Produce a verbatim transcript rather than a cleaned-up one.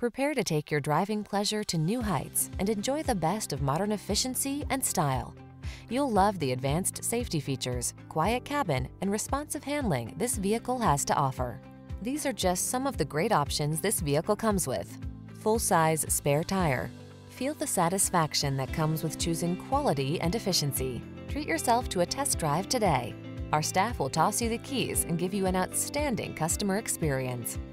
Prepare to take your driving pleasure to new heights and enjoy the best of modern efficiency and style. You'll love the advanced safety features, quiet cabin, and responsive handling this vehicle has to offer. These are just some of the great options this vehicle comes with: full-size spare tire. Feel the satisfaction that comes with choosing quality and efficiency. Treat yourself to a test drive today. Our staff will toss you the keys and give you an outstanding customer experience.